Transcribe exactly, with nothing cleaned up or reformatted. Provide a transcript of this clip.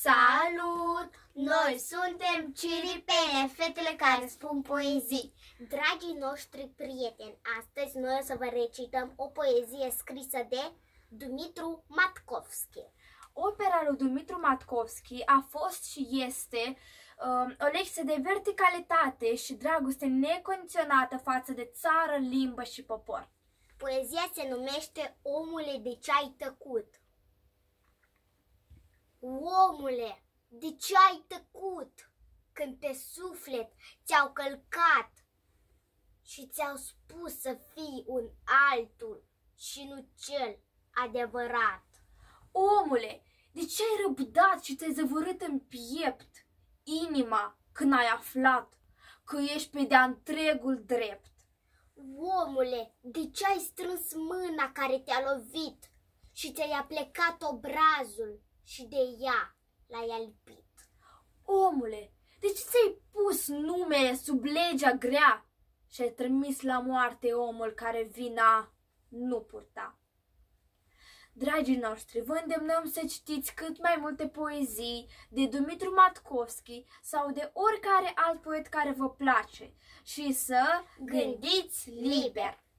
Salut! Noi suntem Ciripene, fetele care spun poezii. Dragii noștri prieteni, astăzi noi o să vă recităm o poezie scrisă de Dumitru Matkovski. Opera lui Dumitru Matkovski a fost și este uh, o lecție de verticalitate și dragoste necondiționată față de țară, limbă și popor. Poezia se numește Omule, de ce ai tăcut? Omule, de ce ai tăcut când pe suflet ți-au călcat și ți-au spus să fii un altul și nu cel adevărat? Omule, de ce ai răbdat și ți-ai zăvorât în piept inima când ai aflat că ești pe de-a întregul drept? Omule, de ce ai strâns mâna care te-a lovit și ți-ai aplecat obrazul și de ea l-ai alpit? Omule, de ce ți-ai pus numele sub legea grea și ai trimis la moarte omul care vina nu purta? Dragii noștri, vă îndemnăm să citiți cât mai multe poezii de Dumitru Matkovski sau de oricare alt poet care vă place și să Gândiți liber!